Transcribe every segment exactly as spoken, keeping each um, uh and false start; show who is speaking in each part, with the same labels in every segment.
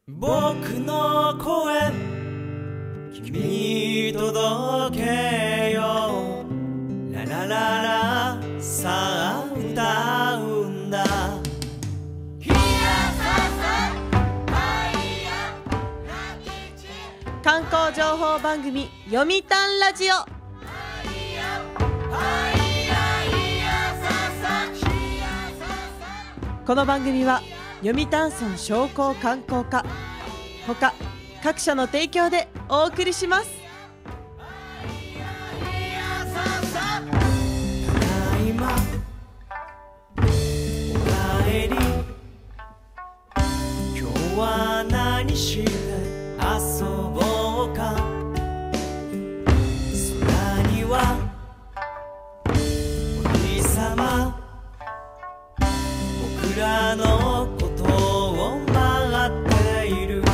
Speaker 1: 僕の声君に届けよララララさあ歌うんだ
Speaker 2: 観光情報番組読谷ラジオ。この番組は読谷村商工観光課ほか各社の提供でお送りします。
Speaker 1: ただいまおかえり今日は何して遊ぼうか空にはお日様僕らのことを待っている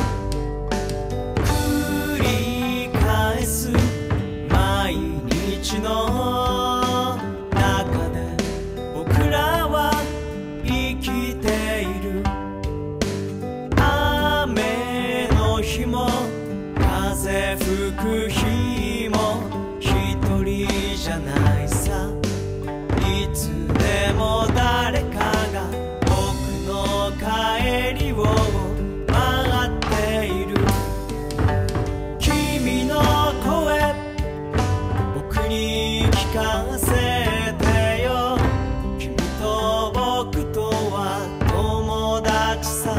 Speaker 1: 繰り返す毎日の中で僕らは生きている雨の日も風吹く日も一人じゃないさいつでも誰かが帰りを待っている君の声僕に聞かせてよ君と僕とは友達さ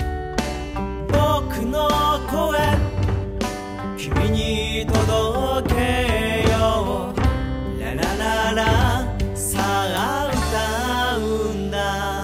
Speaker 1: 僕の声君に届けよララララさあ歌うんだ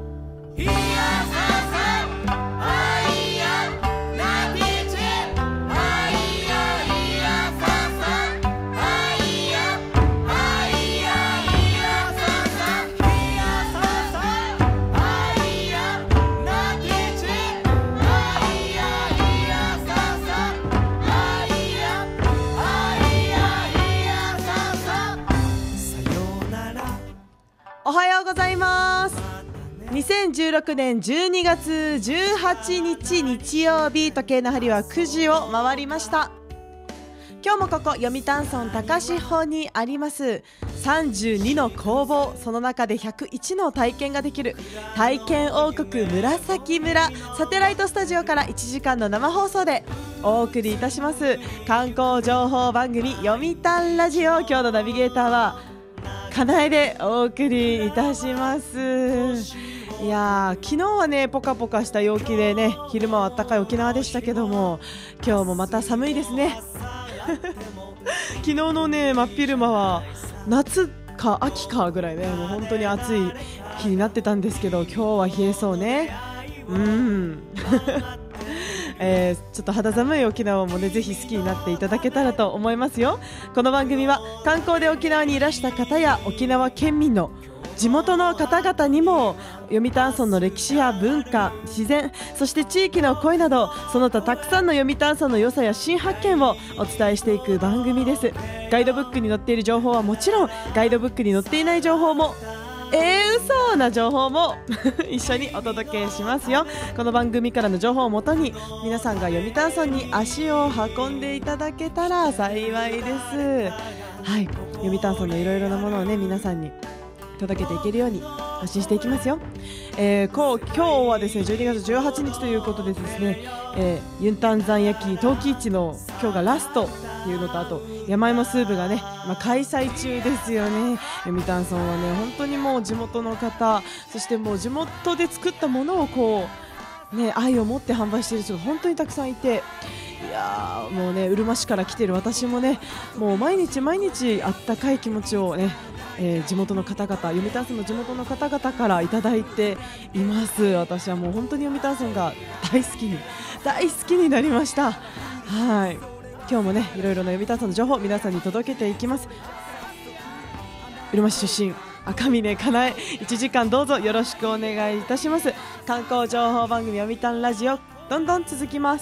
Speaker 2: おはようございます。にせんじゅうろくねんじゅうにがつじゅうはちにち日曜日、時計の針はくじを回りました。今日もここ読谷村高志保にありますさんじゅうにの工房、その中でひゃくいちの体験ができる体験王国紫村サテライトスタジオからいちじかんの生放送でお送りいたします観光情報番組読谷ラジオ。今日のナビゲーターはかなえでお送りいたします。いやー、昨日はねポカポカした陽気でね、昼間は暖かい沖縄でしたけども、今日もまた寒いですね昨日のね真っ昼間は夏か秋かぐらいね、もう本当に暑い日になってたんですけど、今日は冷えそうね。うんえー、ちょっと肌寒い沖縄もねぜひ好きになっていただけたらと思いますよ。この番組は観光で沖縄にいらした方や沖縄県民の地元の方々にも読谷村の歴史や文化、自然、そして地域の声など、その他たくさんの読谷村の良さや新発見をお伝えしていく番組です。ガイドブックに載っている情報はもちろん、ガイドブックに載っていない情報もえー、嘘な情報も一緒にお届けしますよ。この番組からの情報をもとに皆さんが読谷村に足を運んでいただけたら幸いです。はい、読谷村のいろいろなものをね皆さんに届けていけるように発信していきますよ。えー、こう今日はですねじゅうにがつじゅうはちにちということでですね、えー、ユンタン山焼き陶器市の今日がラストっていうのと、あと山芋スープがね、まあ、開催中ですよね。読谷村はね本当にもう地元の方、そしてもう地元で作ったものをこうね愛を持って販売している人が本当にたくさんいて、いやーもうねうるま市から来ている私もねもう毎日毎日あったかい気持ちをね、えー、地元の方々、読谷村の地元の方々からいただいています。私はもう本当に読谷村が大好きに大好きになりました。はい、今日もねいろいろな読谷村の情報を皆さんに届けていきます。うるま市出身赤嶺かなえ、いちじかんどうぞよろしくお願いいたします。観光情報番組読谷ラジオどんどん続きます。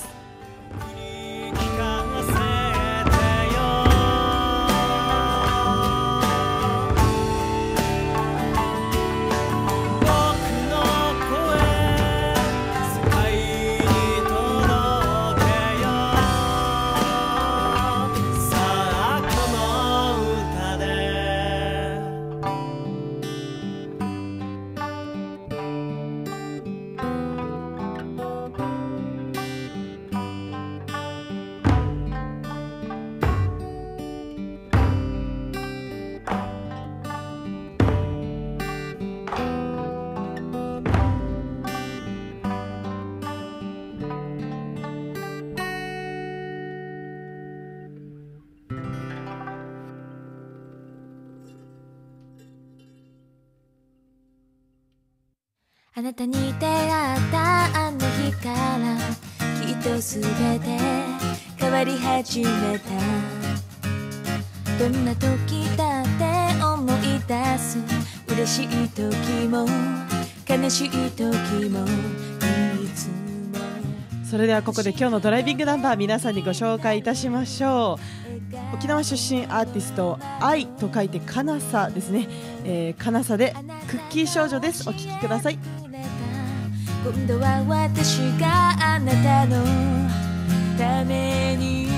Speaker 1: 僕の声世界に届
Speaker 3: あなたに出会ったあの日からきっとすべて変わり始めた。どんな時だって思い出す。嬉しい時も悲しい時もいつも。
Speaker 2: それではここで今日のドライビングナンバー皆さんにご紹介いたしましょう。沖縄出身アーティスト愛と書いてかなさですね、えー、かなさでクッキー少女です。お聴きください。
Speaker 3: 今度は私があなたのために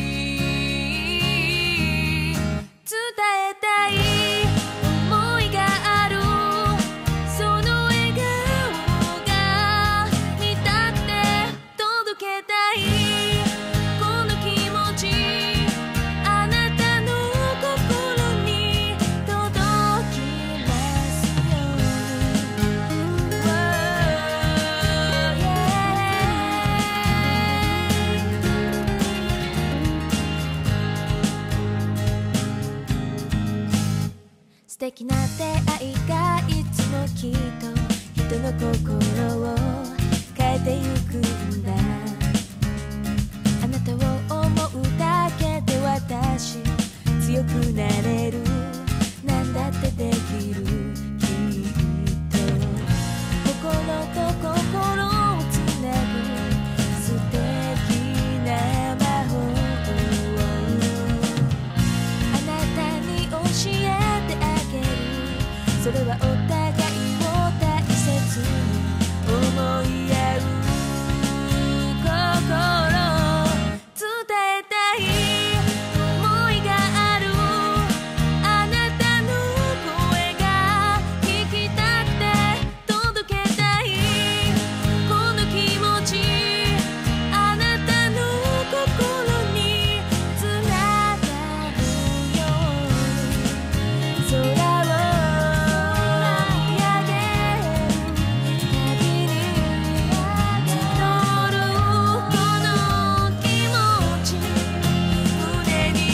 Speaker 3: 伝えたい思いがある。その笑顔が見たくて届けたい。この気持ちあなたの心に届きますように。素敵な出会いがいつもきっと人の心を変えてゆくんだ。あなたを思うだけで私強くなれる。なんだってできる。きっと心と心をつなぐ素敵な魔法をあなたに教えてあげる。それはお互いを大切に思い合う心。伝えたい想いがある。あなたの声が聞きたくて届けたい。この気持ちあなたの心につながるように。空を見上げるたびに募るこの気持ち胸に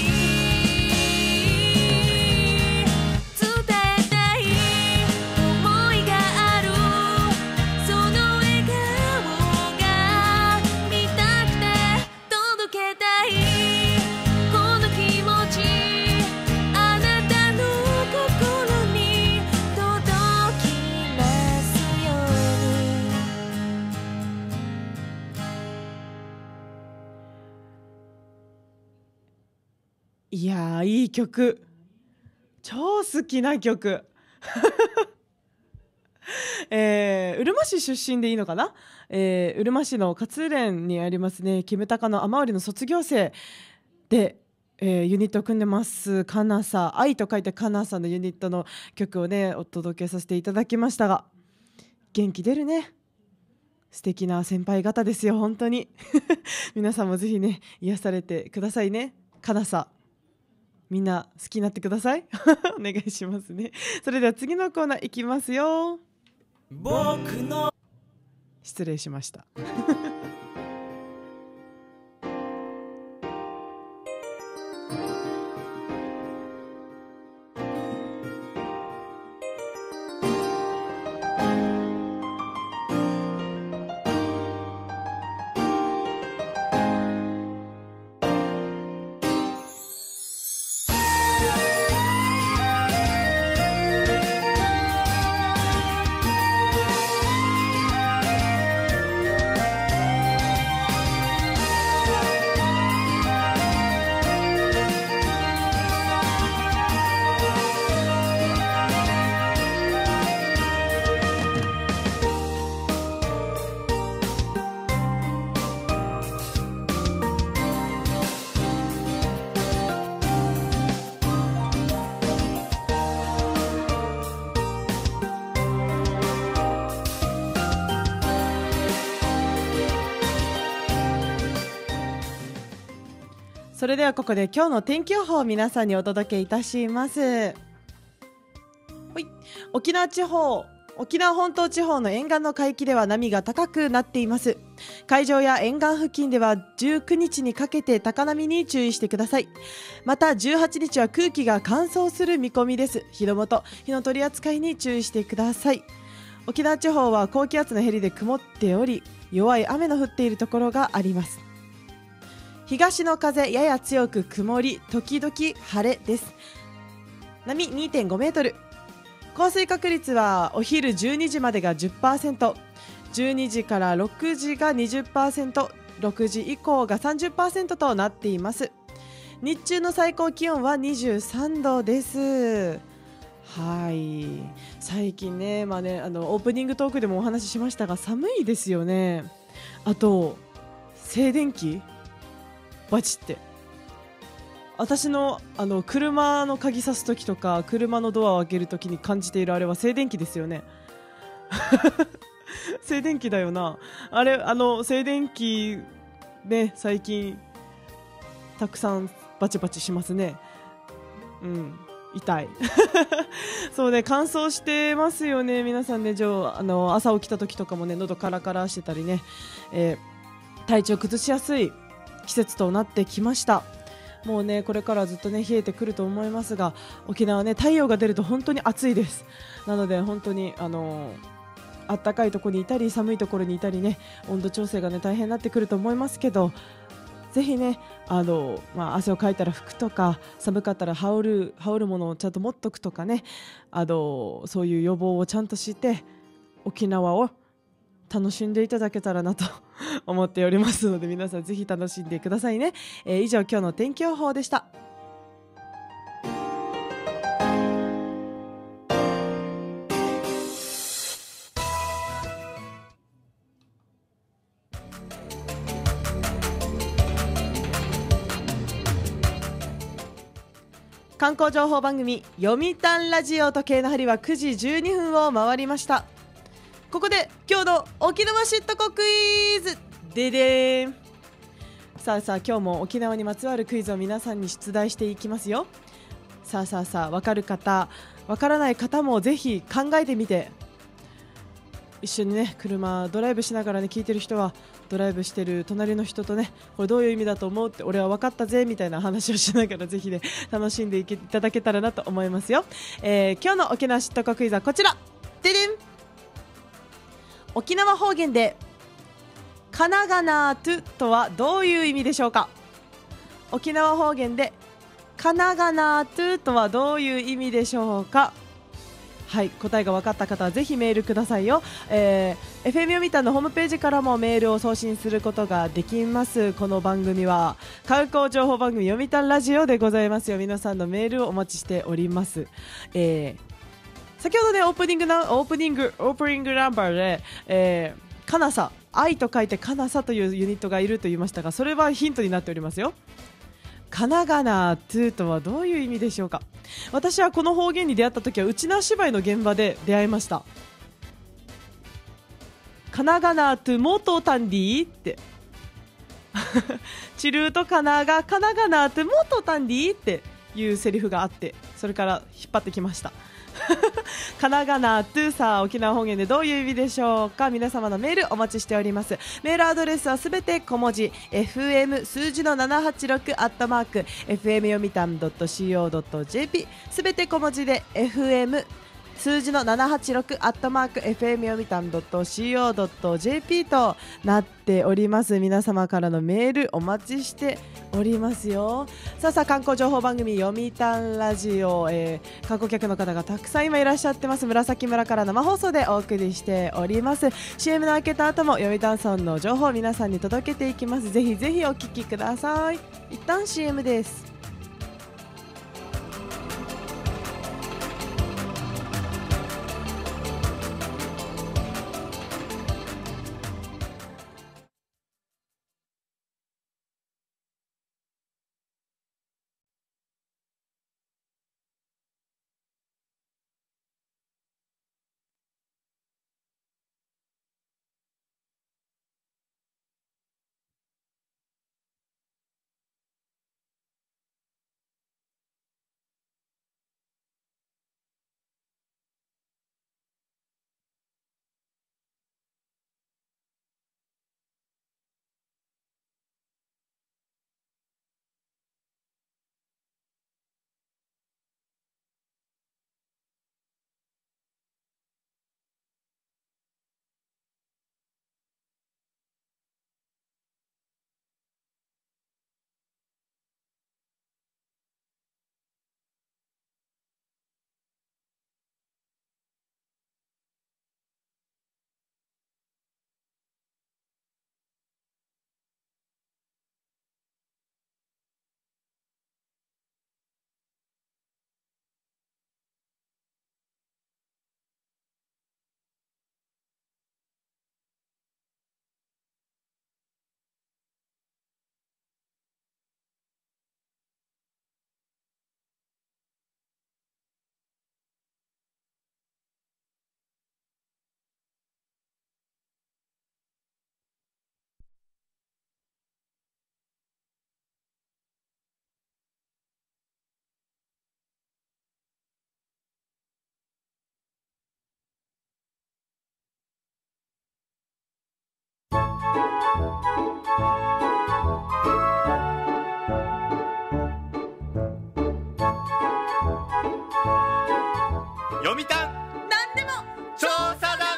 Speaker 3: 伝えたい想いがある。その笑顔が見たくて届けたい。この気持ちあなたの心に届きますように。
Speaker 2: いやー、いい曲、超好きな曲えー、うるま市出身でいいのかな、えー、うるま市の勝連にありますね、キムタカの雨漏りの卒業生で、えー、ユニットを組んでますかなさ、愛と書いてかなさのユニットの曲をねお届けさせていただきましたが、元気出るね。素敵な先輩方ですよ本当に皆さんもぜひね癒されてくださいね。かなさみんな好きになってくださいお願いしますね。それでは次のコーナーいきますよ。
Speaker 1: 僕の
Speaker 2: 失礼しましたそれではここで今日の天気予報を皆さんにお届けいたします。はい、沖縄地方、沖縄本島地方の沿岸の海域では波が高くなっています。海上や沿岸付近ではじゅうくにちにかけて高波に注意してください。またじゅうはちにちは空気が乾燥する見込みです。火の元、火の取り扱いに注意してください。 沖縄地方は高気圧のへりで曇っており、弱い雨の降っているところがあります。東の風やや強く曇り時々晴れです。波 にてんごメートル。降水確率はお昼じゅうにじまでが じゅっパーセント、じゅうにじからろくじが にじゅっパーセント、ろくじ以降が さんじゅっパーセント となっています。日中の最高気温はにじゅうさんどです。はい、最近ね、まあね、あのオープニングトークでもお話ししましたが、寒いですよね。あと静電気バチって、私の、あの車の鍵さすときとか車のドアを開けるときに感じているあれは静電気ですよね。静電気だよなあれ。あの静電気ね、最近たくさんバチバチしますね。うん、痛い。そうね、乾燥してますよね皆さんね。あの朝起きた時とかもね、喉カラカラしてたりね、えー、体調崩しやすい季節となってきました。もうね、これからずっとね冷えてくると思いますが、沖縄ね、太陽が出ると本当に暑いです。なので本当にあのー、暖かいところにいたり寒いところにいたりね、温度調整がね大変になってくると思いますけど、ぜひね、あの、まあ、汗をかいたら拭くとか、寒かったら羽織る、羽織るものをちゃんと持っとくとかね、あのそういう予防をちゃんとして沖縄を楽しんでいただけたらなと思っておりますので、皆さんぜひ楽しんでくださいね。えー、以上今日の天気予報でした。観光情報番組読谷ラジオ、時計の針はくじじゅうにふんを回りました。ここで今日の沖縄知っとこクイズででーん。さあさあ、今日も沖縄にまつわるクイズを皆さんに出題していきますよ。さあさあさあ、分かる方分からない方もぜひ考えてみて、一緒にね車ドライブしながらね聞いてる人は、ドライブしてる隣の人とね、これどういう意味だと思うって、俺は分かったぜみたいな話をしながらぜひね楽しんでいけいただけたらなと思いますよ。えー、今日の沖縄知っとこクイズはこちらででん。沖縄方言でカナガナートゥとはどういう意味でしょうか。沖縄方言でカナガナートゥとはどういう意味でしょうか。はい、答えが分かった方はぜひメールくださいよ。えー、エフエム 読谷のホームページからもメールを送信することができます。この番組は観光情報番組読谷ラジオでございますよ。皆さんのメールをお待ちしております。えー先ほどねオープニングなオープニングオープニングナンバーで、えー、かなさ、愛と書いてかなさというユニットがいると言いましたが、それはヒントになっておりますよ。かながなトゥとはどういう意味でしょうか。私はこの方言に出会った時は内縄芝居の現場で出会いました。かながなトゥモトタンディってチルーとかながかながなトゥモトタンディっていうセリフがあって、それから引っ張ってきました。かながなトゥさあ、沖縄方言でどういう意味でしょうか。皆様のメールお待ちしております。メールアドレスはすべて小文字 エフエム 数字のななはちろくアットマーク エフエム 読谷 .co.jp、 すべて小文字で エフエム 数字のななはちろくアットマーク エフエム 読谷 .co.jp となっております。皆様からのメールお待ちしておりますよ。さあさあ、観光情報番組読谷ラジオ、えー、観光客の方がたくさん今いらっしゃってます。紫村から生放送でお送りしております。 シーエム の開けた後も読谷村の情報を皆さんに届けていきます。ぜひぜひお聞きください。一旦 シーエム です。
Speaker 4: 読谷
Speaker 2: なんでも
Speaker 4: 調査団。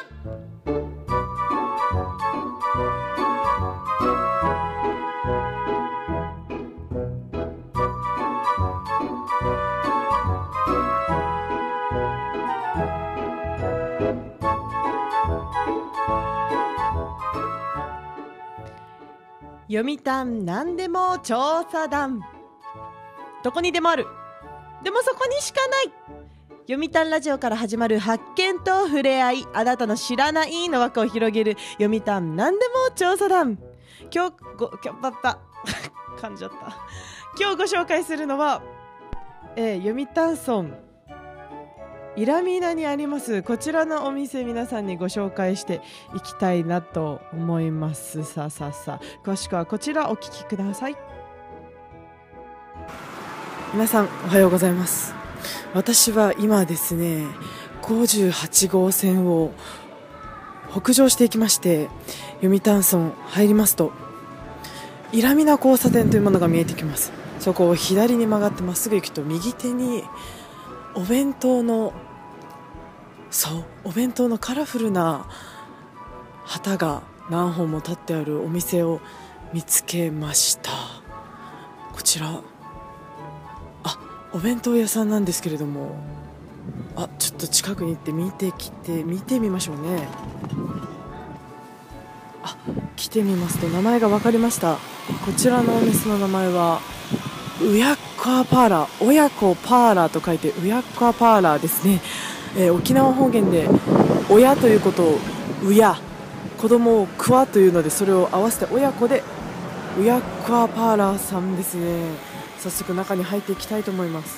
Speaker 2: 読谷なんでも調査団。どこにでもある、でもそこにしかない。読谷ラジオから始まる発見と触れ合い、あなたの知らないの枠を広げる読谷なんでも調査団。今日ご今日だった噛んじゃった今日ご紹介するのは、えー、読谷村イラミナにありますこちらのお店、皆さんにご紹介していきたいなと思います。さあさあさあ、詳しくはこちらお聞きください。皆さんおはようございます。私は今ですねごじゅうはちごうせんを北上していきまして、読谷村入りますとイラミナ交差点というものが見えてきます。そこを左に曲がってまっすぐ行くと、右手にお弁当のそうお弁当のカラフルな旗が何本も立ってあるお店を見つけました。こちらお弁当屋さんなんですけれども、あちょっと近くに行って見てきて見てみましょうね。あ来てみますと名前が分かりました。こちらのお店の名前はウヤッカーパーラー、親子パーラーと書いてウヤッカーパーラーですね。えー、沖縄方言で親ということをうや、子供をくわというので、それを合わせて親子でウヤッカーパーラーさんですね。早速中に入っていきたいと思います。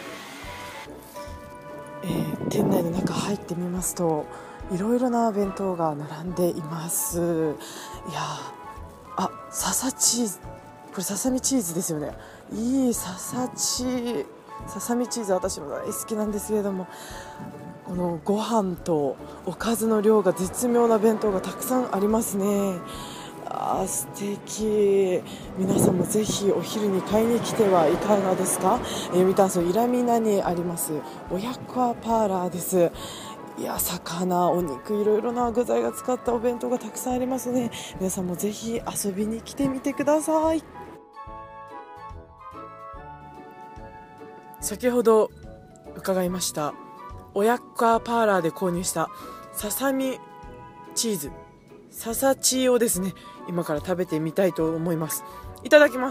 Speaker 2: えー、店内の中入ってみますと、いろいろな弁当が並んでいます。いやー、あ、笹チーズ、これささみチーズですよね。いい笹チーささみチーズ、私も大好きなんですけれども、このご飯とおかずの量が絶妙な弁当がたくさんありますね。あー素敵。皆さんもぜひお昼に買いに来てはいかがですか。読谷村イラミナにあります親子パーラーです。いや、魚、お肉、いろいろな具材が使ったお弁当がたくさんありますね。皆さんもぜひ遊びに来てみてください。先ほど伺いました親子パーラーで購入したささみチーズ、ささチーをですね、今から食べてみたいと思います。いただきます。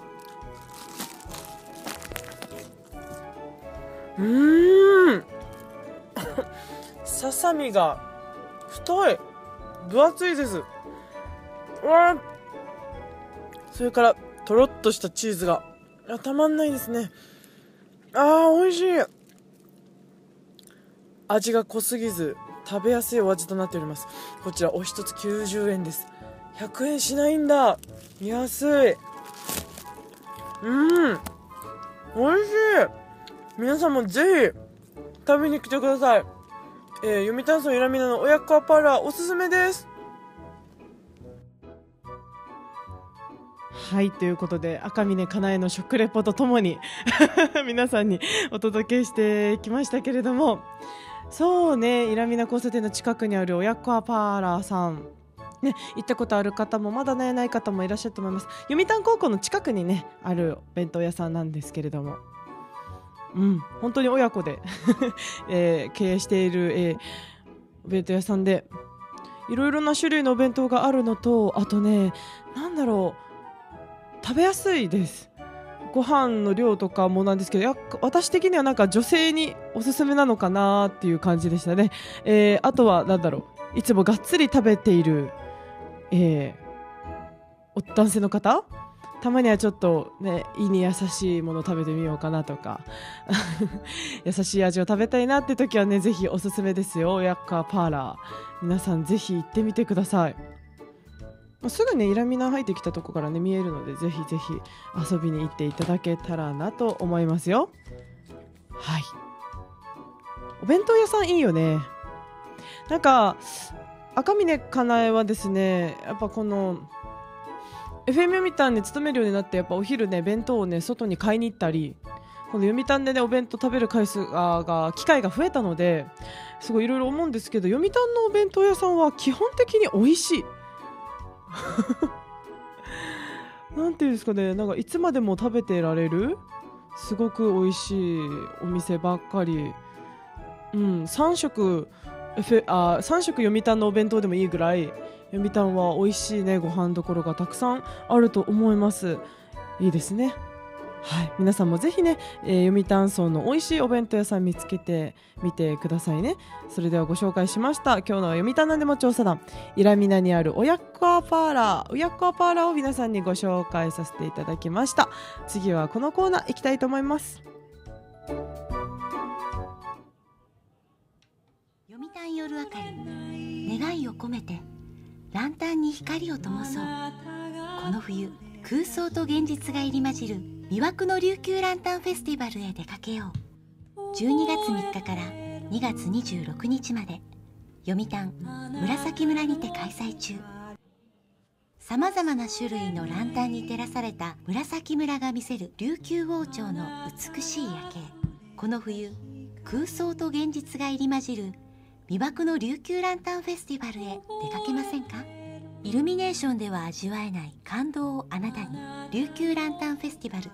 Speaker 2: うーんささみが太い、分厚いです。うわ、それからとろっとしたチーズがたまんないですね。あー美味しい。味が濃すぎず食べやすいお味となっております。こちらお一つきゅうじゅうえんです。ひゃくえんしないんだ、安い。うん、美味しい。皆さんもぜひ食べに来てください。えー、読谷村イラミナの親子パーラーおすすめです。はい、ということで赤嶺かなえの食レポとともに皆さんにお届けしてきましたけれども、そうね、イラミナ交差点の近くにある親子パーラーさんね、行ったことある方もまだねない方もいらっしゃると思います。読谷高校の近くにねある弁当屋さんなんですけれども、うん、本当に親子で、えー、経営している、えー、お弁当屋さんで、いろいろな種類のお弁当があるのと、あとね、なんだろう、食べやすいです。ご飯の量とかもなんですけど、や私的にはなんか女性におすすめなのかなっていう感じでしたね。えー、あとはなんだろう、いつもがっつり食べている、えー、男性の方、たまにはちょっとね、胃に優しいものを食べてみようかなとか優しい味を食べたいなって時はね、ぜひおすすめですよ、親子パーラー。皆さんぜひ行ってみてください。すぐねイラミナ入ってきたとこからね見えるので、ぜひぜひ遊びに行っていただけたらなと思いますよ。はい、お弁当屋さんいいよね。なんか赤嶺かなえはですね、やっぱこの エフエム 読谷に勤めるようになって、やっぱお昼ね弁当をね外に買いに行ったり、この読谷でねお弁当食べる回数がが機会が増えたので、すごいいろいろ思うんですけど、読谷のお弁当屋さんは基本的に美味しいなんていうんですかね、なんかいつまでも食べてられるすごく美味しいお店ばっかり。うん、さん食、F、あさん食読谷のお弁当でもいいぐらい、読谷は美味しいねご飯どころがたくさんあると思います。いいですね。はい、皆さんもぜひね、えー、読谷村の美味しいお弁当屋さん見つけてみてくださいね。それではご紹介しました今日の読谷なんでも調査団、イラミナにある親子アパーラー親子アパーラーを皆さんにご紹介させていただきました。次はこのコーナー行きたいと思います。
Speaker 4: 読谷夜明かり、願いを込めてランタンに光を灯そう。この冬、空想と現実が入り混じる魅惑の琉球ランタンフェスティバルへ出かけよう。じゅうにがつみっかからにがつにじゅうろくにちまで、読谷紫村にて開催中。さまざまな種類のランタンに照らされた紫村が見せる琉球王朝の美しい夜景。この冬、空想と現実が入り混じる魅惑の琉球ランタンフェスティバルへ出かけませんか？イルミネーションでは味わえない感動をあなたに。琉球ランタンフェスティバル。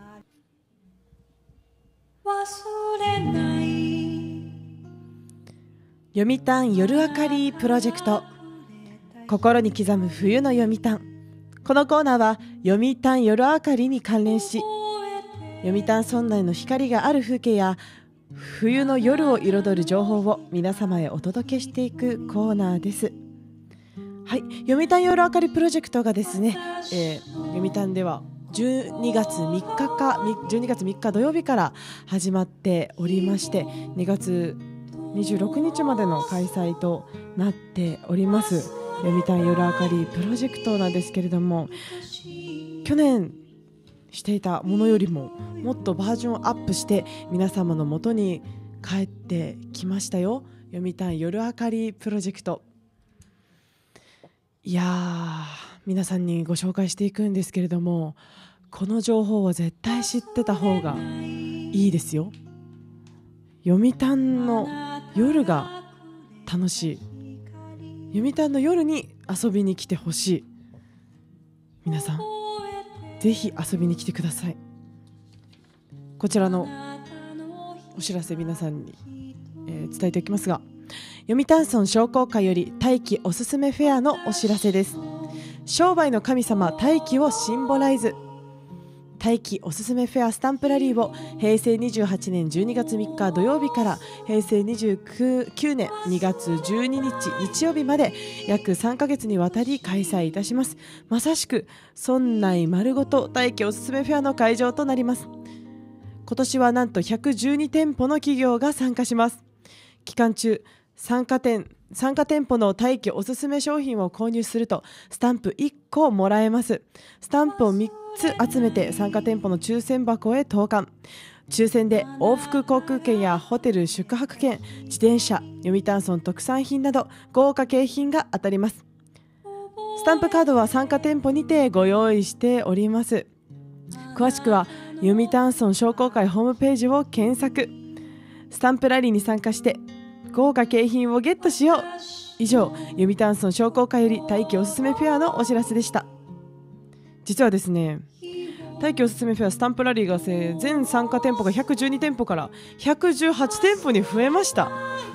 Speaker 1: 忘れない
Speaker 2: 読谷夜明かりプロジェクト、心に刻む冬の読谷。このコーナーは読谷夜明かりに関連し、読谷村内の光がある風景や冬の夜を彩る情報を皆様へお届けしていくコーナーです。はい、読谷夜明かりプロジェクトがですね、えー、読谷ではじゅうにがつみっかかじゅうにがつみっか土曜日から始まっておりまして、にがつにじゅうろくにちまでの開催となっております読谷夜明かりプロジェクトなんですけれども、去年していたものよりももっとバージョンアップして皆様の元に帰ってきましたよ。読谷夜明かりプロジェクト、いやー皆さんにご紹介していくんですけれども、この情報は絶対知ってた方がいいですよ。読谷の夜が楽しい、読谷の夜に遊びに来てほしい。皆さんぜひ遊びに来てください。こちらのお知らせ皆さんに、えー、伝えておきますが、読谷村商工会より大気おすすめフェアのお知らせです。商売の神様大気をシンボライズ、大気おすすめフェアスタンプラリーをへいせいにじゅうはちねんじゅうにがつみっか土曜日からへいせいにじゅうきゅうねんにがつじゅうににち日曜日まで約さんかげつにわたり開催いたします。まさしく村内丸ごと大気おすすめフェアの会場となります。今年はなんとひゃくじゅうにてんぽの企業が参加します。期間中参加店参加店舗の大気おすすめ商品を購入するとスタンプいっこもらえます。スタンプをみっつ集めて参加店舗の抽選箱へ投函。抽選で往復航空券やホテル宿泊券、自転車、読谷村特産品など豪華景品が当たります。スタンプカードは参加店舗にてご用意しております。詳しくは読谷村商工会ホームページを検索。スタンプラリーに参加して豪華景品をゲットしよう。以上、読谷村商工会より大気おすすめフェアのお知らせでした。実はですね、大気おすすめフェアスタンプラリーが全参加店舗がひゃくじゅうにてんぽからひゃくじゅうはちてんぽに増えました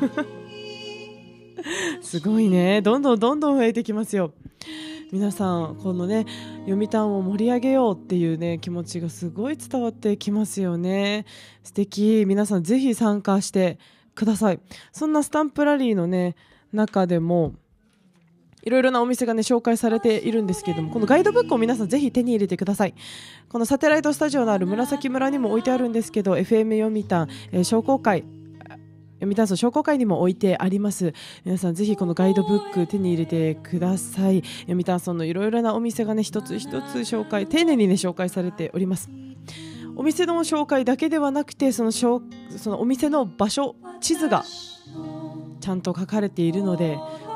Speaker 2: すごいね、どんどんどんどん増えてきますよ。皆さんこのね読谷を盛り上げようっていうね気持ちがすごい伝わってきますよね。素敵。皆さんぜひ参加してください。そんなスタンプラリーのね中でもいろいろなお店がね紹介されているんですけれども、このガイドブックを皆さんぜひ手に入れてください。このサテライトスタジオのある紫村にも置いてあるんですけど、 エフエム 読谷、えー、商工会読谷村商工会にも置いてあります。皆さんぜひこのガイドブック手に入れてください。読谷村のいろいろなお店がね一つ一つ紹介丁寧にね紹介されております。お店の紹介だけではなくて、そのしょそのお店の場所地図がちゃんと書かれているので、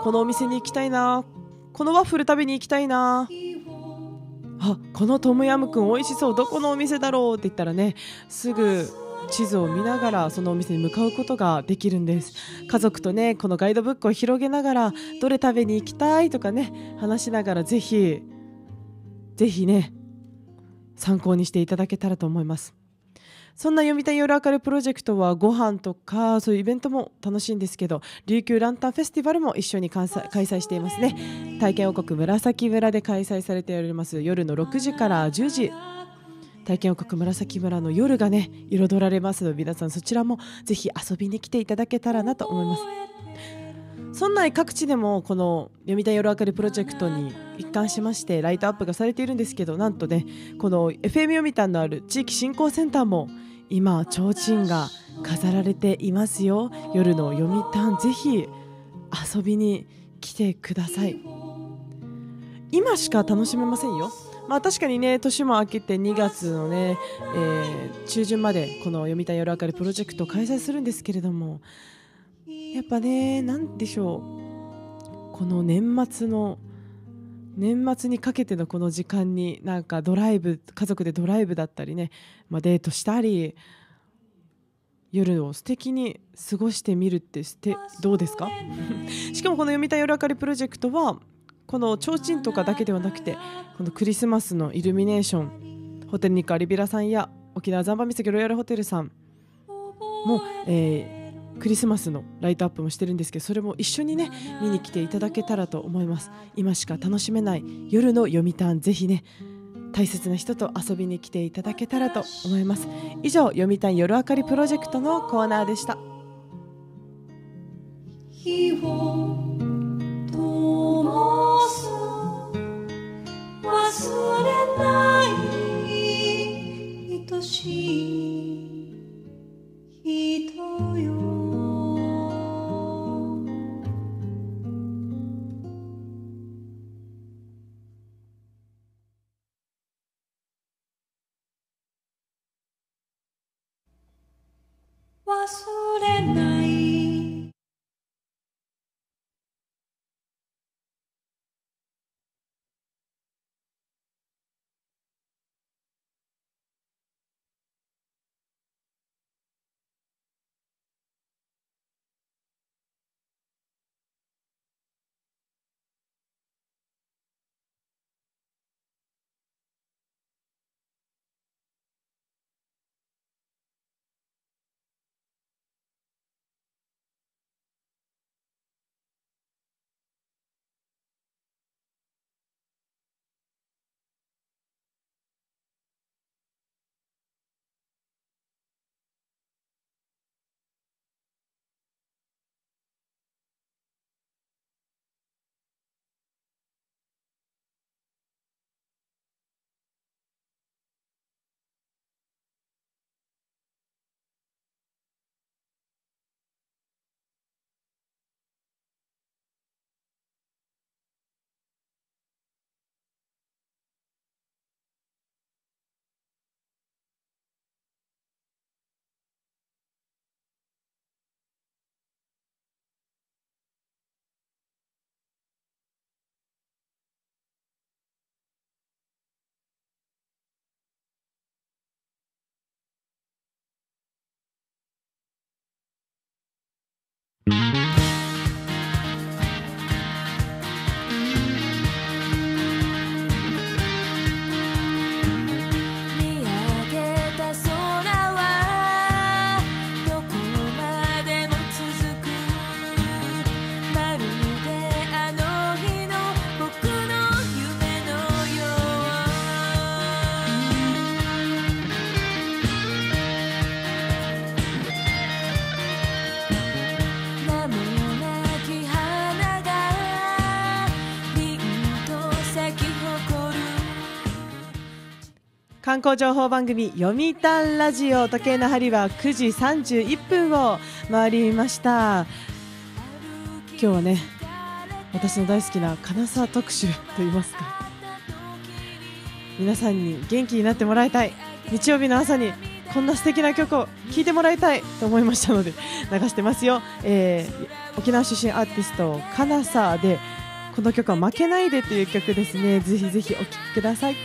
Speaker 2: このお店に行きたいな、このワッフル食べに行きたいな、あ、このトムヤムクン美味しそう、どこのお店だろうって言ったらね、すぐ地図を見ながらそのお店に向かうことができるんです。家族とねこのガイドブックを広げながら、どれ食べに行きたいとかね話しながら、ぜひぜひね参考にしていただけたらと思います。そんな読谷夜明かりプロジェクトはご飯とかそういうイベントも楽しいんですけど、琉球ランタンフェスティバルも一緒に開催、開催していますね。体験王国紫村で開催されております。夜のろくじからじゅうじ、体験王国紫村の夜がね彩られますので、皆さんそちらもぜひ遊びに来ていただけたらなと思います。そんな各地でもこの読谷夜明かりプロジェクトに一貫しましてライトアップがされているんですけど、なんとねこの エフエム 読谷のある地域振興センターも今提灯が飾られていますよ。夜の読谷、ぜひ遊びに来てください。今しか楽しめませんよ。まあ確かにね年も明けてにがつのね、えー、中旬までこの読谷夜明かりプロジェクトを開催するんですけれども、やっぱねなんでしょう、この年末の年末にかけてのこの時間になんかドライブ、家族でドライブだったりね、まあ、デートしたり夜を素敵に過ごしてみるってしてどうですかしかもこの読谷夜明かりプロジェクトはこの提灯とかだけではなくて、このクリスマスのイルミネーション、ホテルニカリビラさんや沖縄残波岬ロイヤルホテルさんも、えークリスマスのライトアップもしてるんですけど、それも一緒にね見に来ていただけたらと思います。今しか楽しめない夜の読谷、ぜひね大切な人と遊びに来ていただけたらと思います。以上、読谷夜明かりプロジェクトのコーナーでした。
Speaker 5: 火を灯す忘れない愛しい人よ。忘れない
Speaker 2: 観光情報番組読谷ラジオ、時計の針はくじさんじゅういっぷんを回りました。今日はね私の大好きな金沢特集といいますか、皆さんに元気になってもらいたい、日曜日の朝にこんな素敵な曲を聴いてもらいたいと思いましたので流してますよ。えー沖縄出身アーティストかなさで、この曲は負けないでという曲ですね。ぜひぜひお聴きください。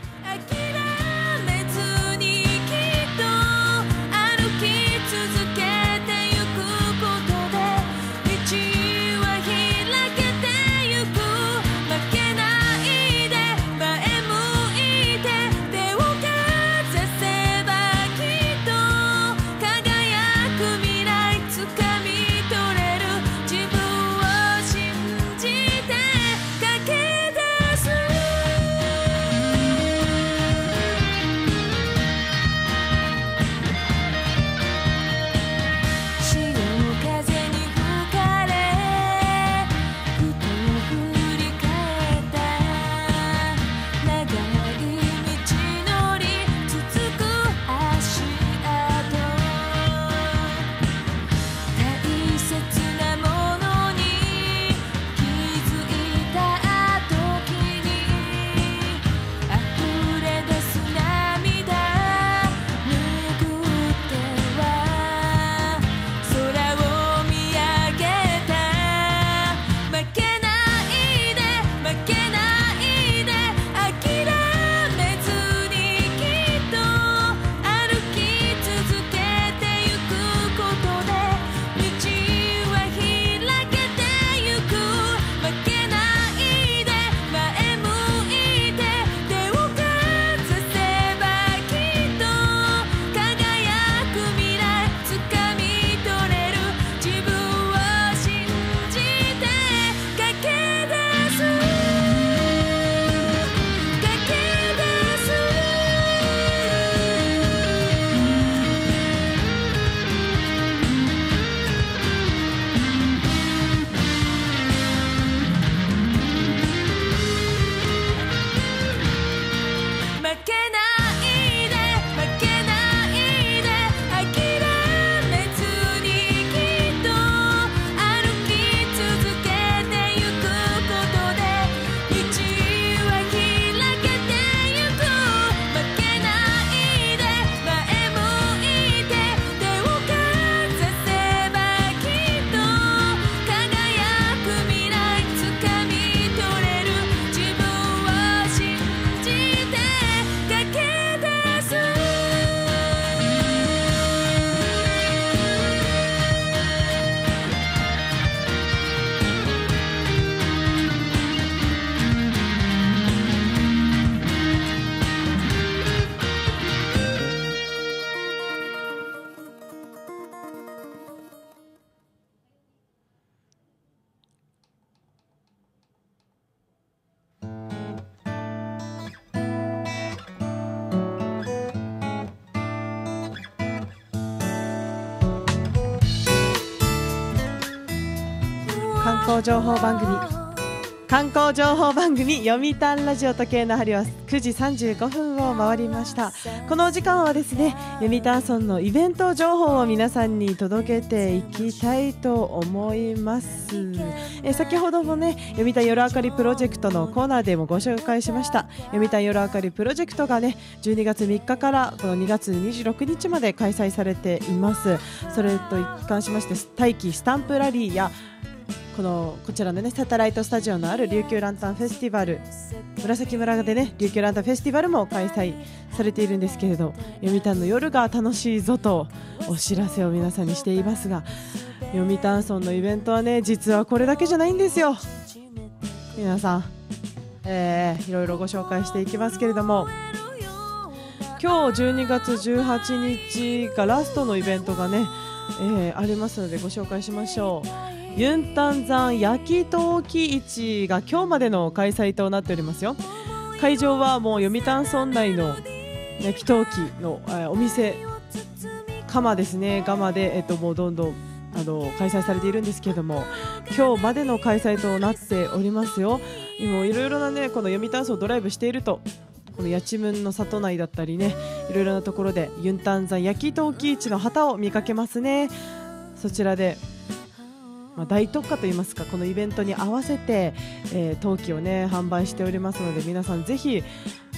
Speaker 2: 観光情報番組観光情報番組読谷ラジオ時計の針はくじさんじゅうごふんを回りました。このお時間はですね、読谷村のイベント情報を皆さんに届けていきたいと思います。え先ほどもね、読谷夜明かりプロジェクトのコーナーでもご紹介しました。読谷夜明かりプロジェクトがね、じゅうにがつみっかからこのにがつにじゅうろくにちまで開催されています。それと一貫しまして、大気スタンプラリーやこのこちらのねサテライトスタジオのある琉球ランタンフェスティバル、紫村でね琉球ランタンフェスティバルも開催されているんですけれど、読谷の夜が楽しいぞとお知らせを皆さんにしていますが、読谷村のイベントはね実はこれだけじゃないんですよ。皆さん、えー、いろいろご紹介していきますけれども、今日じゅうにがつじゅうはちにちがラストのイベントがね、えー、ありますのでご紹介しましょう。ユンタンザン焼き陶器市が今日までの開催となっておりますよ。会場はもう読谷村内の焼き陶器の、えー、お店窯ですね、窯で、えっと、もうどんどんあの開催されているんですけれども、今日までの開催となっておりますよ。今いろいろなねこの読谷村をドライブしていると、この八千文の里内だったりね、いろいろなところでユンタンザン焼き陶器市の旗を見かけますね。そちらでまあ、大特価といいますか、このイベントに合わせて、えー、陶器をね販売しておりますので、皆さんぜひ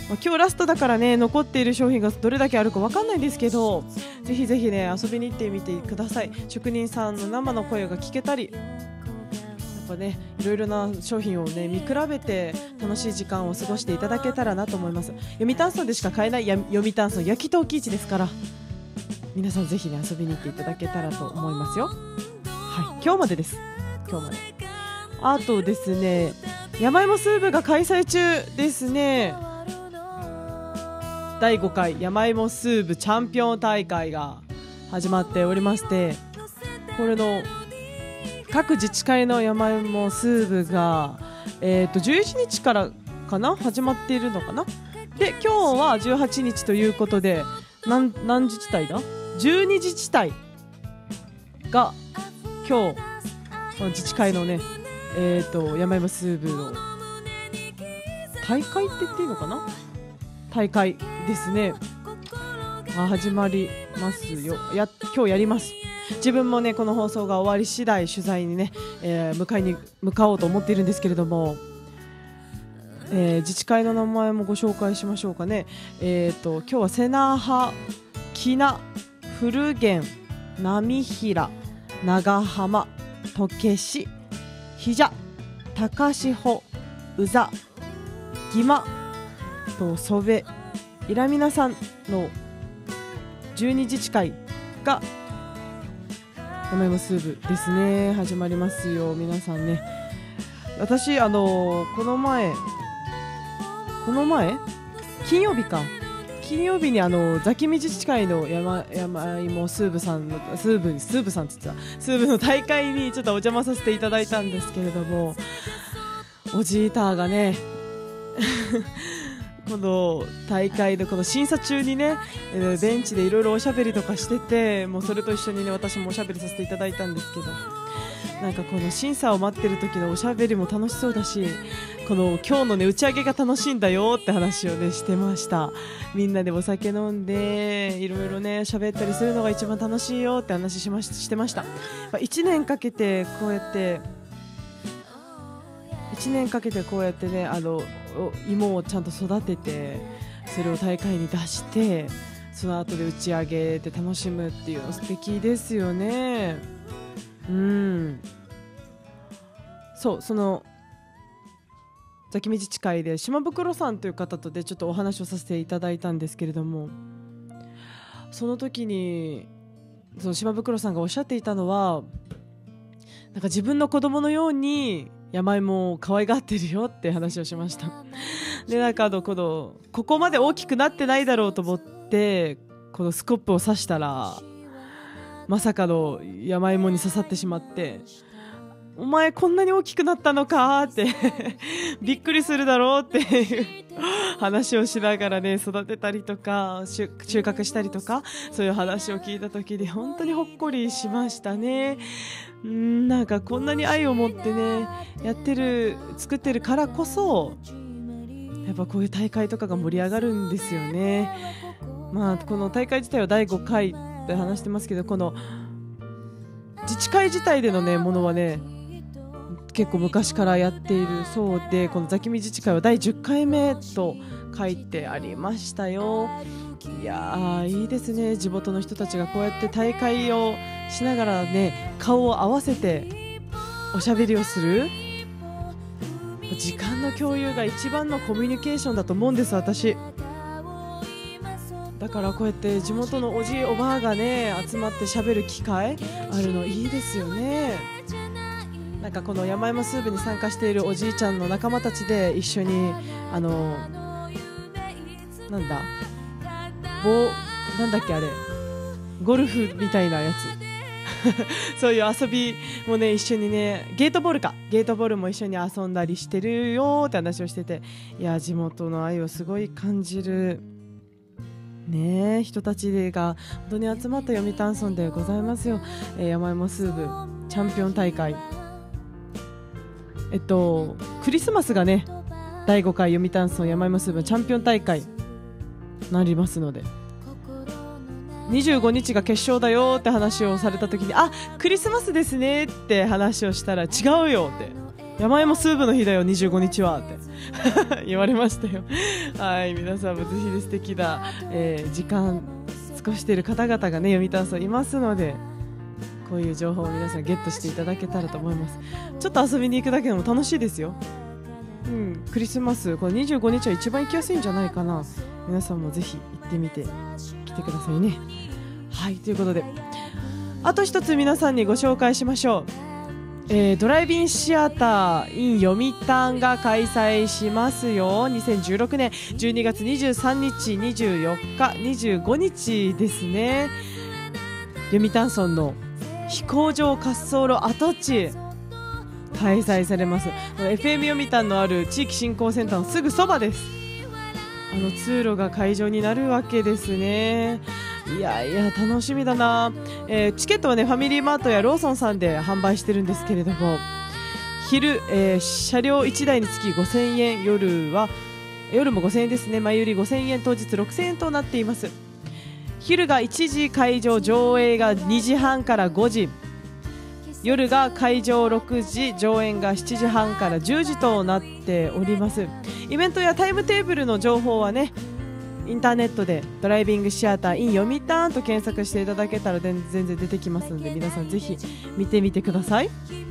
Speaker 2: まあ、今日ラストだからね、残っている商品がどれだけあるかわかんないんですけど、ぜひぜひね遊びに行ってみてください。職人さんの生の声が聞けたり、やっぱねいろいろな商品をね見比べて楽しい時間を過ごしていただけたらなと思います。読谷村でしか買えないや読谷村焼き陶器市ですから、皆さんぜひね遊びに行っていただけたらと思いますよ。はい、今日までです。今日まで。あとですね、山芋スープが開催中ですね。だいごかい山芋スープチャンピオン大会が始まっておりまして、これの各自治会の山芋スープが、えー、とじゅういちにちからかな始まっているのかな。で今日はじゅうはちにちということで、何, 何自治体だじゅうに自治体が今日この自治会のね、えー、と山芋スープの大会って言っていいのかな、大会ですねが始まりますよ。や今日やります。自分もねこの放送が終わり次第取材にね、えー、迎えに向かおうと思っているんですけれども、えー、自治会の名前もご紹介しましょうかね。えー、と今日は瀬那覇、喜納、古源、波平、長浜、土消し、比嘉、高志保、宇佐、義馬と曽部、伊良皆さんのじゅうに自治会が山芋スープですね始まりますよ。皆さんね、私あのこの前この前金曜日か金曜日にあの座喜味自治会の山山芋スープさんのスープスープさんって言ってたスープの大会にちょっとお邪魔させていただいたんですけれども、おじいたがねこの大会のこの審査中にねベンチでいろいろおしゃべりとかしてて、もうそれと一緒にね私もおしゃべりさせていただいたんですけど、なんかこの審査を待ってる時のおしゃべりも楽しそうだし、この今日のね打ち上げが楽しいんだよって話をねしてました。みんなでお酒飲んでいろいろね喋ったりするのが一番楽しいよって話しまししてました。いちねんかけてこうやっていちねんかけてこうやってねあの芋をちゃんと育ててそれを大会に出して、その後で打ち上げて楽しむっていうの素敵ですよね。うん、そうその座喜味自治会で島袋さんという方とでちょっとお話をさせていただいたんですけれども、その時にその島袋さんがおっしゃっていたのは、なんか自分の子供のように山芋を可愛がってるよって話をしました。でなんかあのこのここまで大きくなってないだろうと思ってこのスコップを刺したらまさかの山芋に刺さってしまって、お前こんなに大きくなったのかってびっくりするだろうっていう話をしながらね育てたりとか収穫したりとかそういう話を聞いた時に本当にほっこりしましたね。うん、なんかこんなに愛を持ってねやってる作ってるからこそやっぱこういう大会とかが盛り上がるんですよね。まあこの大会自体はだいごかいって話してますけど、この自治会自体でのねものはね結構昔からやっているそうで、この座喜味自治会はだいじゅっかいめと書いてありましたよ。いやーいいですね、地元の人たちがこうやって大会をしながらね顔を合わせておしゃべりをする時間の共有が一番のコミュニケーションだと思うんです私。だからこうやって地元のおじいおばあがね集まってしゃべる機会あるのいいですよね。なんかこの山芋スープに参加しているおじいちゃんの仲間たちで一緒にあのなんだ棒なんだっけあれゴルフみたいなやつそういう遊びもね一緒にねゲートボールかゲートボールも一緒に遊んだりしてるよって話をしてて、いや地元の愛をすごい感じるねえ人たちが本当に集まった読谷村でございますよ。えー、山芋スープチャンピオン大会、えっとクリスマスがねだいごかい読谷村山芋スープチャンピオン大会なりますので、にじゅうごにちが決勝だよって話をされた時に、あクリスマスですねって話をしたら違うよって山芋スープの日だよにじゅうごにちはって言われましたよ。はい、皆さんもぜひ素敵な、えー、時間過ごしている方々がね読谷村いますので、こういう情報を皆さんゲットしていただけたらと思います。ちょっと遊びに行くだけでも楽しいですよ。うん、クリスマスこのにじゅうごにちは一番行きやすいんじゃないかな。皆さんもぜひ行ってみて来てくださいね。はい、ということであと一つ皆さんにご紹介しましょう。えー、ドライビンシアター in 読谷が開催しますよ。にせんじゅうろくねんじゅうにがつにじゅうさんにち、にじゅうよっか、にじゅうごにちですね。読谷村の飛行場滑走路跡地開催されます。 エフエム 読谷のある地域振興センターのすぐそばです。あの通路が会場になるわけですね。いやいや楽しみだな、えー、チケットはねファミリーマートやローソンさんで販売してるんですけれども、昼、えー、車両いちだいにつきごせんえん、夜は夜もごせんえんですね。前売りごせんえん、当日ろくせんえんとなっています。昼がいちじ会場、上映がにじはんからごじ、夜が会場ろくじ、上演がしちじはんからじゅうじとなっております。イベントやタイムテーブルの情報はねインターネットでドライビングシアター in 読谷と検索していただけたら全然出てきますので、皆さんぜひ見てみてください。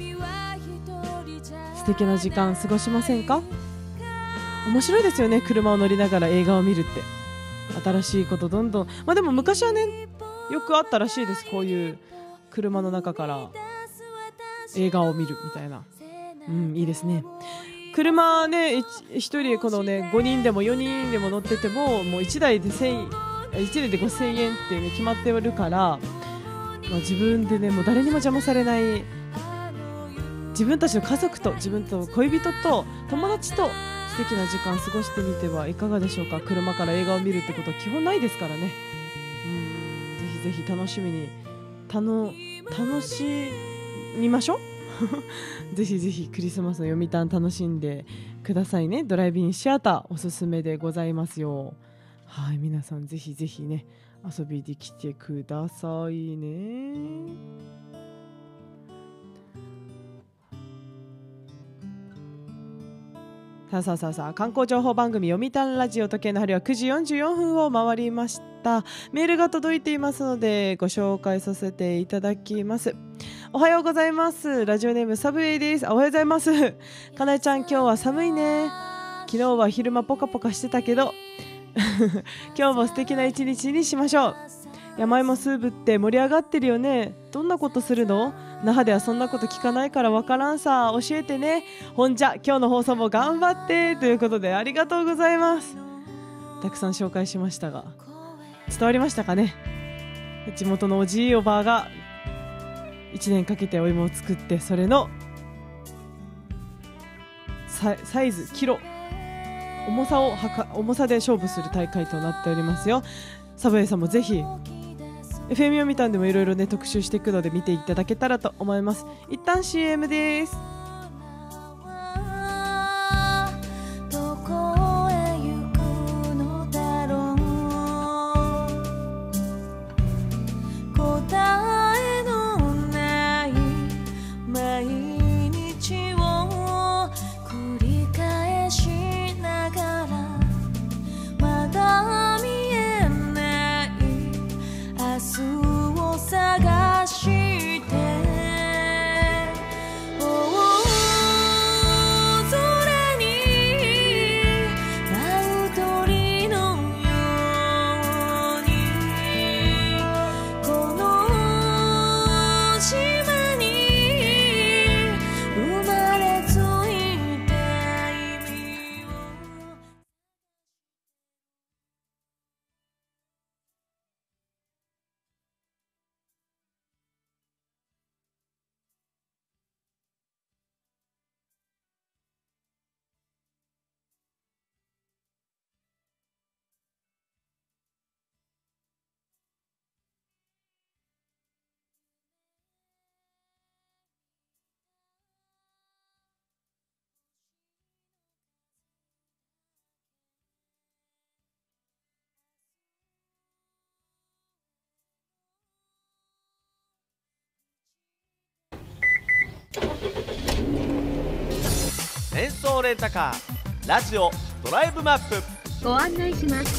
Speaker 2: 素敵な時間過ごしませんか？面白いですよね、車を乗りながら映画を見るって。新しいことどんどん、まあ、でも昔はねよくあったらしいです。こういう車の中から映画を見るみたいな、うん、いいですね。車ねひとりでこのねごにんでもよにんでも乗っててももういちだいでせんいちだいでごせんえんって、ね、決まってるから、まあ、自分でねもう誰にも邪魔されない、自分たちの家族と自分と恋人と友達と素敵な時間過ごしてみてはいかがでしょうか。車から映画を見るってことは基本ないですからね。うん、ぜひぜひ楽しみにたの楽しみましょうぜひぜひクリスマスの読谷楽しんでくださいね。ドライビンシアターおすすめでございますよ。はい、皆さんぜひぜひね遊びに来てくださいね。さあさあさあさあ、観光情報番組読谷ラジオ時計の針はくじよんじゅうよんふんを回りました。メールが届いていますのでご紹介させていただきます。おはようございます。ラジオネームサブウェイです。おはようございます。かなえちゃん今日は寒いね。昨日は昼間ポカポカしてたけど今日も素敵な一日にしましょう。山芋スープって盛り上がってるよね。どんなことするの？那覇ではそんなこと聞かないからわからんさ。教えてね。ほんじゃ今日の放送も頑張ってということでありがとうございます。たくさん紹介しましたが伝わりましたかね。地元のおじいおばあがいちねんかけてお芋を作って、それのサイ、サイズキロ重さをはか重さで勝負する大会となっておりますよ。サブウェイさんもぜひ エフエム 読谷でもいろいろね特集していくので見ていただけたらと思います。一旦 シーエム です。
Speaker 3: どこへ行くのだろう。答えのない毎日を繰り返しながら、まだ見えない明日を探して、oh
Speaker 1: メンソーレンタカーラジオドライブマップ
Speaker 6: ご案内します。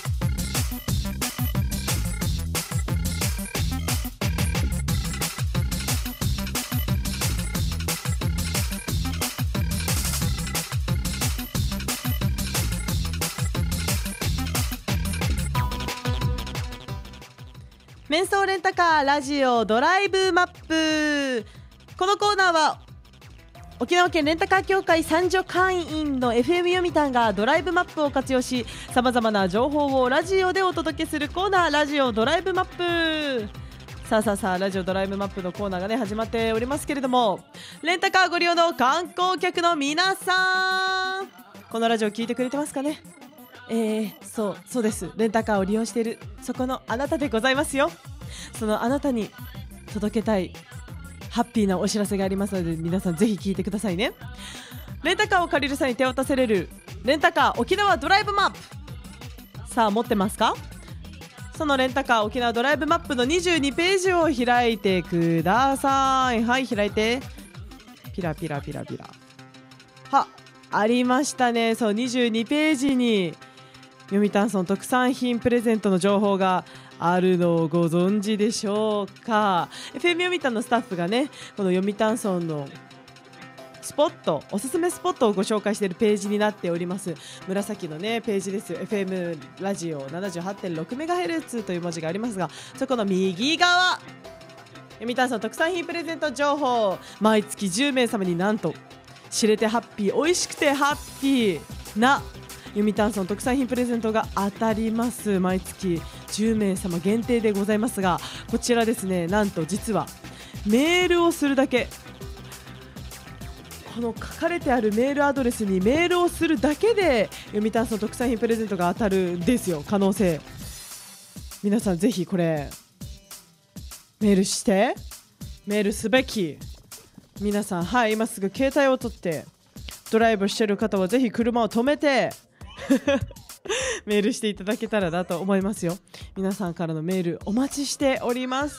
Speaker 2: メンソーレンタカーラジオドライブマップ。このコーナーは沖縄県レンタカー協会三助会員の エフエム 読谷がドライブマップを活用し、さまざまな情報をラジオでお届けするコーナー、ラジオドライブマップ。さあさあさあ、ラジオドライブマップのコーナーがね始まっておりますけれども、レンタカーご利用の観光客の皆さん、このラジオ聞いてくれてますかね。えー、そうそうです。レンタカーを利用しているそこのあなたでございますよ。そのあなたに届けたいハッピーなお知らせがありますので、皆さんぜひ聞いてくださいね。レンタカーを借りる際に手渡せれるレンタカー沖縄ドライブマップ、さあ持ってますか。そのレンタカー沖縄ドライブマップのにじゅうにページを開いてください。はい、開いて。ピラピラピラピラ。は、ありましたね。そう、にじゅうにページに読谷村特産品プレゼントの情報があるのをご存知でしょうか。 エフエム 読谷のスタッフがね、この読谷村のスポット、おすすめスポットをご紹介しているページになっております。紫のねページですよ。 エフエム ラジオ ななじゅうはちてんろくメガヘルツ という文字がありますが、そこの右側、読谷村特産品プレゼント情報、毎月じゅうめいさまになんと知れてハッピー、美味しくてハッピーな読谷村特産品プレゼントが当たります。毎月じゅうめいさま限定でございますが、こちらですね、なんと実はメールをするだけ、この書かれてあるメールアドレスにメールをするだけで読谷村特産品プレゼントが当たるんですよ。可能性、皆さんぜひこれメールしてメールすべき皆さん、はい、今すぐ携帯を取ってドライブしている方はぜひ車を止めてメールしていただけたらなと思いますよ。皆さんからのメールお待ちしております。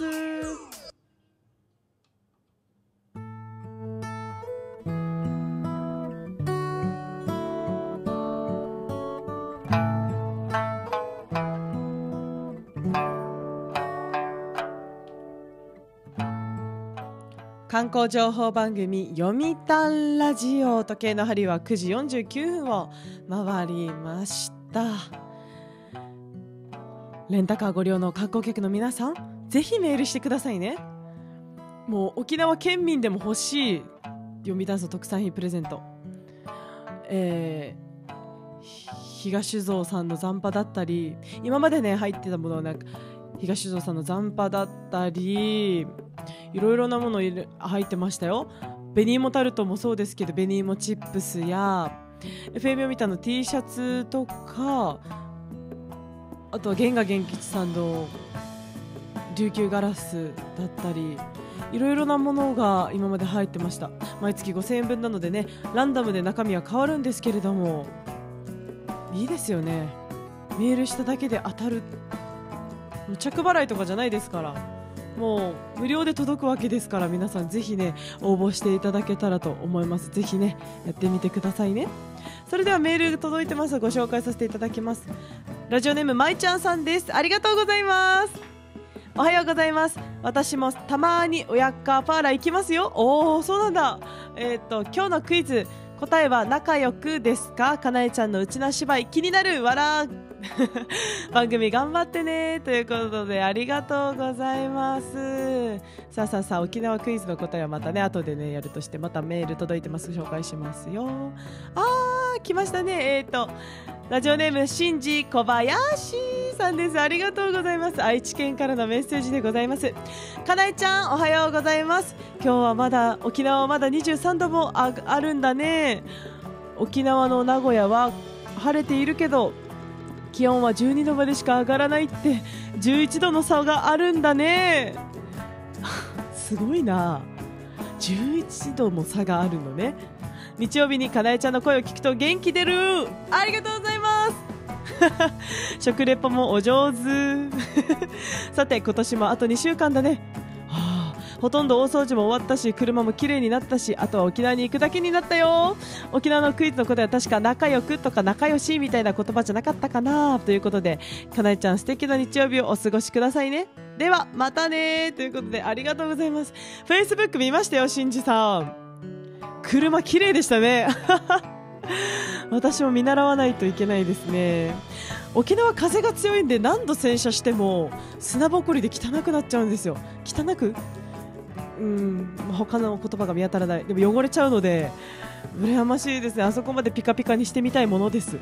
Speaker 2: 観光情報番組読谷ラジオ、時計の針はくじよんじゅうきゅうふんを回りました。レンタカーご利用の観光客の皆さん、ぜひメールしてくださいね。もう沖縄県民でも欲しい読谷村特産品プレゼント、えー、東蔵さんの残波だったり、今までね入ってたものはなんか東蔵さんの残波だったり、いろいろなもの入ってましたよ。紅芋タルトもそうですけど、紅芋チップスや エフエム 読谷の T シャツとか、あとは源賀源吉さんの琉球ガラスだったり、いろいろなものが今まで入ってました。毎月ごせんえんぶんなのでね、ランダムで中身は変わるんですけれども、いいですよね。メールしただけで当たる、着払いとかじゃないですから、もう無料で届くわけですから、皆さんぜひね応募していただけたらと思います。ぜひねやってみてくださいね。それではメール届いてます。ご紹介させていただきます。ラジオネームまいちゃんさんです。ありがとうございます。おはようございます。私もたまに親かパーラー行きますよ。おー、そうなんだ。えー、っと今日のクイズ、答えは仲良くですか。かなえちゃんのうちな芝居気になるわら番組頑張ってねということで、ありがとうございます。さあさあさあ、沖縄クイズの答えはまたね後でねやるとして、またメール届いてます。紹介しますよ。あー、来ましたね。えー、っとラジオネームしんじ小林さんです。ありがとうございます。愛知県からのメッセージでございます。かなえちゃん、おはようございます。今日はまだ沖縄はまだにじゅうさんども あ, あるんだね。沖縄の名古屋は晴れているけど気温はじゅうにどまでしか上がらないって、じゅういちどの差があるんだね。すごいな、じゅういちども差があるのね。日曜日にかなえちゃんの声を聞くと元気出る。ありがとうございます食レポもお上手さて今年もあとにしゅうかんだね。はあ、 ほとんど大掃除も終わったし、車も綺麗になったし、あとは沖縄に行くだけになったよ。沖縄のクイズの答えは確か仲良くとか仲良しみたいな言葉じゃなかったかなということで、かなえちゃん素敵な日曜日をお過ごしくださいね。ではまたねということで、ありがとうございます。 Facebook 見ましたよ、しんじさん。車綺麗でしたね私も見習わないといけないですね。沖縄風が強いんで何度洗車しても砂ぼこりで汚くなっちゃうんですよ。汚くうーん他の言葉が見当たらない。でも汚れちゃうので羨ましいですね。あそこまでピカピカにしてみたいものです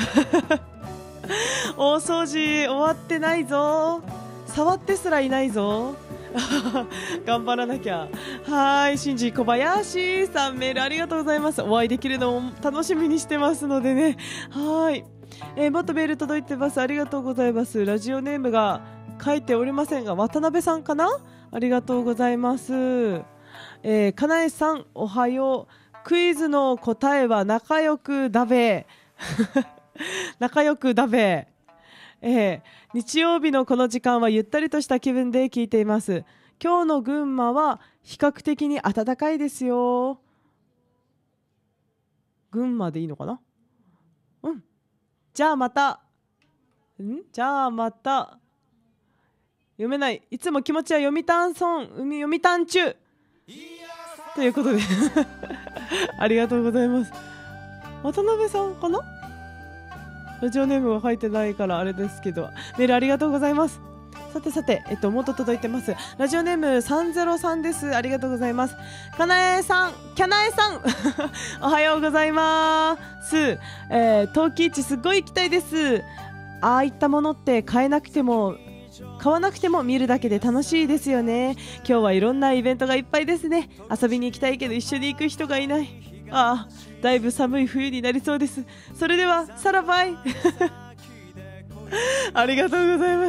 Speaker 2: 大掃除終わってないぞ、触ってすらいないぞ頑張らなきゃ。はい、新次小林さん、メールありがとうございます。お会いできるのを楽しみにしてますのでね。はい、えー、もっとメール届いてます。ありがとうございます。ラジオネームが書いておりませんが、渡辺さんかな。ありがとうございます。えー、かなえさんおはよう。クイズの答えは仲良くだべ仲良くだべ。えー、日曜日のこの時間はゆったりとした気分で聞いています。今日の群馬は比較的に暖かいですよ。群馬でいいのかな。うん、じゃあまたんじゃあまた読めない。いつも気持ちは読谷村読谷中ということでありがとうございます。渡辺さんかな。ラジオネームは書いてないからあれですけど、メールありがとうございます。さてさて、えっと、もっと届いてます。ラジオネームさんぜろさんです。ありがとうございます。かなえさん、きゃなえさんおはようございます。えー、陶器市すっごい行きたいです。ああいったものって買えなくても買わなくても見るだけで楽しいですよね。今日はいろんなイベントがいっぱいですね。遊びに行きたいけど一緒に行く人がいない。ああ、だいぶ寒い冬になりそうです。それではさらばいありがとうございます。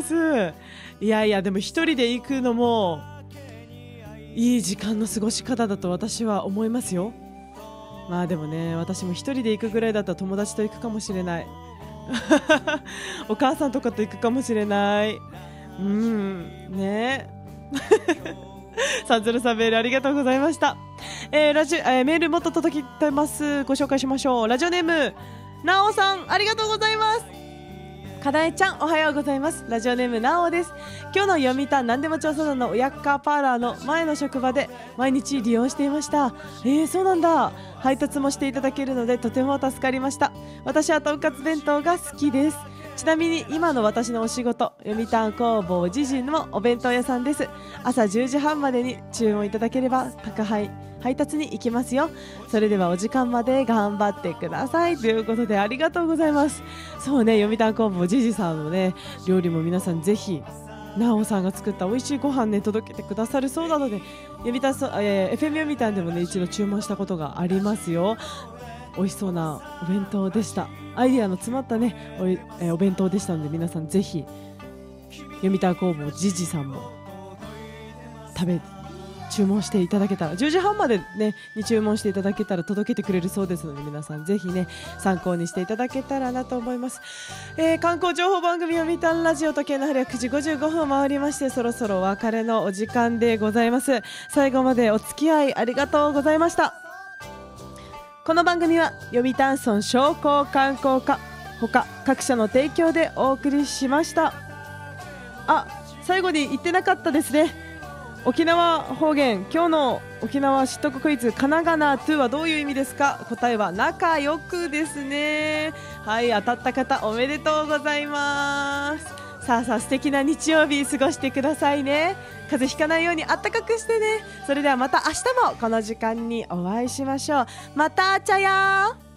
Speaker 2: いやいや、でも一人で行くのもいい時間の過ごし方だと私は思いますよ。まあでもね、私も一人で行くぐらいだったら友達と行くかもしれないお母さんとかと行くかもしれない。うんねさんぜろさんメールありがとうございました。えーラジえー、メールもっと届いてます。ご紹介しましょう。ラジオネームなおさん、ありがとうございます。かなえちゃんおはようございます。ラジオネームなおです。今日の読谷なんでも調査団の親家パーラーの前の職場で毎日利用していました。えー、そうなんだ。配達もしていただけるのでとても助かりました。私はとんかつ弁当が好きです。ちなみに今の私のお仕事、読谷工房自身のお弁当屋さんです。朝じゅうじはんまでに注文いただければ宅配配達に行きますよ。それではお時間まで頑張ってくださいということで、ありがとうございます。そうね、読谷工房じじさんのね料理も皆さんぜひなおさんが作った美味しいご飯ね届けてくださるそうなので、読谷そ、えー、エフエム 読谷でもね一度注文したことがありますよ。美味しそうなお弁当でした。アイディアの詰まったね お,、えー、お弁当でしたので、皆さんぜひ読谷工房じじさんも食べ注文していただけたら、じゅうじはんまで、ね、に注文していただけたら届けてくれるそうですので、皆さんぜひね参考にしていただけたらなと思います。えー、観光情報番組読谷ラジオ時計の針はくじごじゅうごふんを回りまして、そろそろお別れのお時間でございます。最後までお付き合いありがとうございました。この番組は読谷村商工観光課ほか各社の提供でお送りしました。あ、最後に言ってなかったですね。沖縄方言、今日の沖縄知っとくクイズ、かながなとはどういう意味ですか。答えは仲良くですね。はい、当たった方おめでとうございます。さあさあ素敵な日曜日過ごしてくださいね。風邪ひかないようにあったかくしてね。それではまた明日もこの時間にお会いしましょう。またあちゃやー。